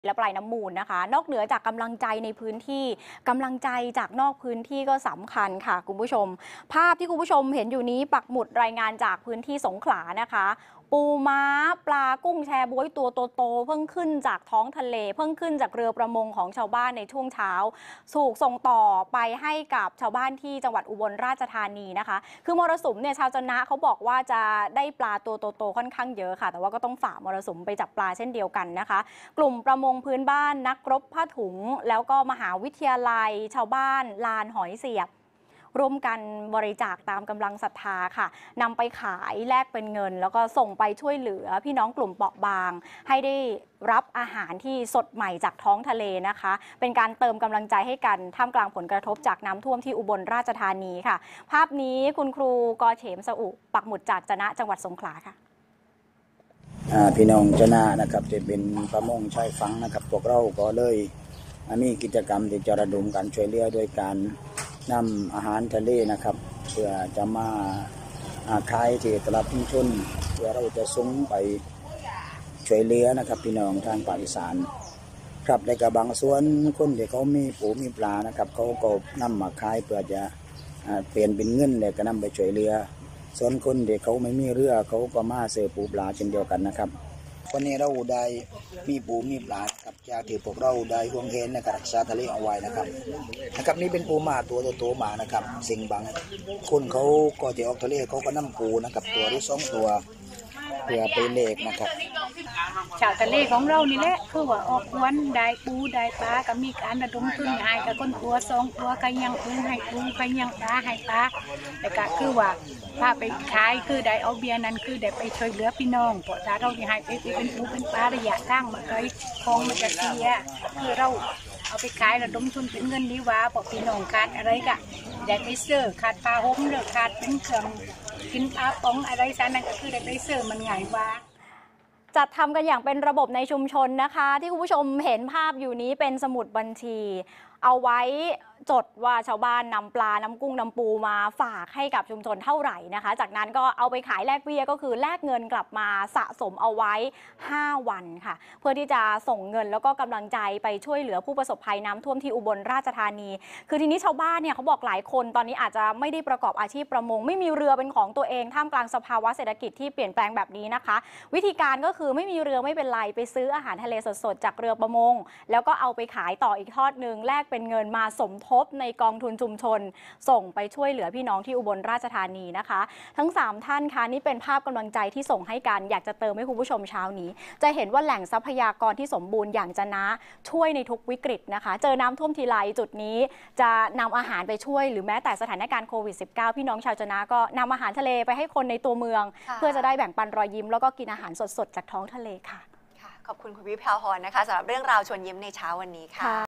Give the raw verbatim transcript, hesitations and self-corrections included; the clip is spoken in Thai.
และปลายน้ำมูลนะคะนอกเหนือจากกำลังใจในพื้นที่กำลังใจจากนอกพื้นที่ก็สำคัญค่ะคุณผู้ชมภาพที่คุณผู้ชมเห็นอยู่นี้ปักหมุดรายงานจากพื้นที่สงขลานะคะปูม้าปลากุ้งแชบ๊วยตัวโตๆเพิ่งขึ้นจากท้องทะเลเพิ่งขึ้นจากเรือประมงของชาวบ้านในช่วงเช้าถูกส่งต่อไปให้กับชาวบ้านที่จังหวัดอุบลราชธานีนะคะคือมรสุมเนี่ยชาวจะนะเขาบอกว่าจะได้ปลาตัวโตๆค่อนข้างเยอะค่ะแต่ว่าก็ต้องฝ่ามรสุมไปจับปลาเช่นเดียวกันนะคะกลุ่มประมงพื้นบ้านนักรบผ้าถุงแล้วก็มหาวิทยาลัยชาวบ้านลานหอยเสียบร่วมกันบริจาคตามกำลังศรัทธาค่ะนำไปขายแลกเป็นเงินแล้วก็ส่งไปช่วยเหลือพี่น้องกลุ่มเปราะบางให้ได้รับอาหารที่สดใหม่จากท้องทะเลนะคะเป็นการเติมกำลังใจให้กันท่ามกลางผลกระทบจากน้ำท่วมที่อุบลราชธานีค่ะภาพนี้คุณครูกอเฉมสอุปักหมุดจากจะนะจังหวัดสงขลาค่ะพี่น้องจะนานะครับจะเป็นประมงชายฝั่งนะครับพวกเราก็เลยมีกิจกรรมที่จะระดมการช่วยเหลือโดยการนำอาหารทะเลนะครับเพื่อจะมาขายที่ตลาดชุมชนเพื่อเราจะส่งไปช่วยเหลือนะครับพี่น้องทางภาคอีสานครับในกับบางส่วนคนที่เขามีปูมีปลานะครับเขาก็นำมาขายเพื่อจะเปลี่ยนเป็นเงินแล้วก็นำไปช่วยเหลือส่วนคนที่เขาไม่มีเรือเขาก็มาซื้อปูปลาเช่นเดียวกันนะครับวันนี้เราได้มีปูมีปลากับจากที่พวกเราได้ห่วงเห็นในการรักษาทะเลเอาไว้นะครับนะครับนี่เป็นปูมาตัวโตๆมานะครับสิ่งบางคนเขาก็จะออกทะเลเขาก็นำปูนะครับตัวหรือสองตัวเพื่อไปเลขนะครับชาวทะเลของเรานี่แหละคือว่าออกควนได้ปูได้ปลาก็มีการระดมทุนให้กับคนตัวสองตัวก็ยังปูให้ปูก็ยังปลาให้ปลาแต่ก็คือว่าพาไปขายคือได้เอาเบียร์นั้นคือได้ไปช่วยเหลือพี่น้องเพราะถ้าเราที่ให้ไปเป็นปูเป็นปลาระยะทางมาเคยคลองมันจะเสียคือเราเอาไปขายระดมทุนเป็นเงินดีว่าเพราะพี่น้องขาดอะไรก็ได้ไปเสื้อขาดปลาห่มหรือขาดเป็นเครื่องกินปลาป๋องอะไรซะนั่นก็คือได้ไปเสื้อมันง่ายว่าจัดทำกันอย่างเป็นระบบในชุมชนนะคะที่คุณผู้ชมเห็นภาพอยู่นี้เป็นสมุดบัญชีเอาไว้จดว่าชาวบ้านนำปลาน้ำกุ้งน้ำปูมาฝากให้กับชุมชนเท่าไหร่นะคะจากนั้นก็เอาไปขายแลกเบี้ยก็คือแลกเงินกลับมาสะสมเอาไว้ห้าวันค่ะเพื่อที่จะส่งเงินแล้วก็กำลังใจไปช่วยเหลือผู้ประสบภัยน้ำท่วมที่อุบลราชธานีคือทีนี้ชาวบ้านเนี่ยเขาบอกหลายคนตอนนี้อาจจะไม่ได้ประกอบอาชีพประมงไม่มีเรือเป็นของตัวเองท่ามกลางสภาวะเศรษฐกิจที่เปลี่ยนแปลงแบบนี้นะคะวิธีการก็คือไม่มีเรือไม่เป็นไรไปซื้ออาหารทะเลสดๆจากเรือประมงแล้วก็เอาไปขายต่ออีกทอดนึงแลกเป็นเงินมาสมทบในกองทุนชุมชนส่งไปช่วยเหลือพี่น้องที่อุบลราชธานีนะคะทั้งสามท่านค่ะนี่เป็นภาพกำลังใจที่ส่งให้กันอยากจะเติมให้คุณผู้ชมเช้านี้จะเห็นว่าแหล่งทรัพยากรที่สมบูรณ์อย่างจะนะช่วยในทุกวิกฤตนะคะเจอน้ำท่วมทีไรจุดนี้จะนำอาหารไปช่วยหรือแม้แต่สถานการณ์โควิด สิบเก้า พี่น้องชาวจะนะก็นำอาหารทะเลไปให้คนในตัวเมืองเพื่อจะได้แบ่งปันรอยยิ้มแล้วก็กินอาหารสดๆจากท้องทะเลค่ะขอบคุณคุณวิภาพรนะคะสำหรับเรื่องราวชวนยิ้มในเช้าวันนี้ค่ะ